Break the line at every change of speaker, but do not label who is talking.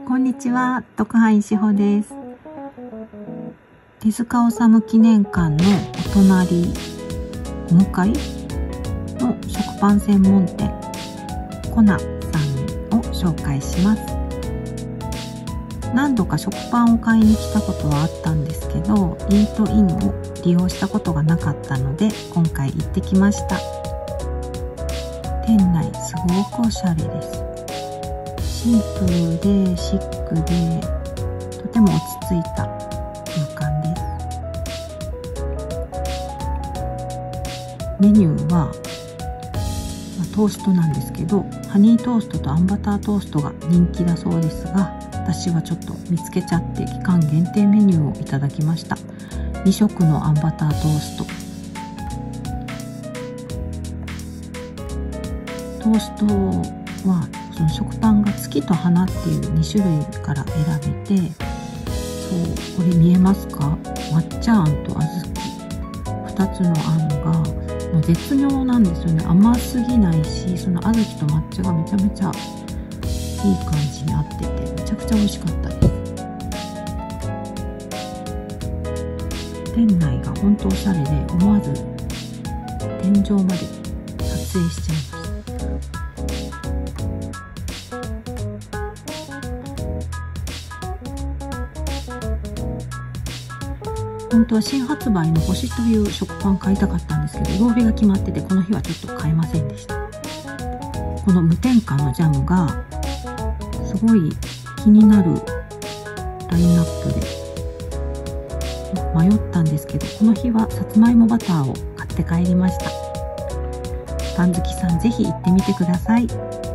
こんにちは、特派員しほです。手塚治虫記念館のお隣、お向かいの食パン専門店、コナさんを紹介します。何度か食パンを買いに来たことはあったんですけど、イートインを利用したことがなかったので、今回行ってきました。店内すごくおしゃれです。シンプルでシックでとても落ち着いた空間です。メニューは、トーストなんですけど、ハニートーストとあんバタートーストが人気だそうですが、私はちょっと見つけちゃって期間限定メニューをいただきました。2色のあんバタートースト。トーストはその食パンが月と花っていう2種類から選べて、これ見えますか？抹茶あんと小豆2つのあんがもう絶妙なんですよね。甘すぎないし、その小豆と抹茶がめちゃめちゃいい感じに合ってて、めちゃくちゃ美味しかったです。店内が本当おしゃれで、思わず天井まで撮影しちゃいました。本当は新発売の星という食パン買いたかったんですけど、曜日が決まってて、この日はちょっと買えませんでした。この無添加のジャムがすごい気になるラインナップで迷ったんですけど、この日はさつまいもバターを買って帰りました。パン好きさん、ぜひ行ってみてください。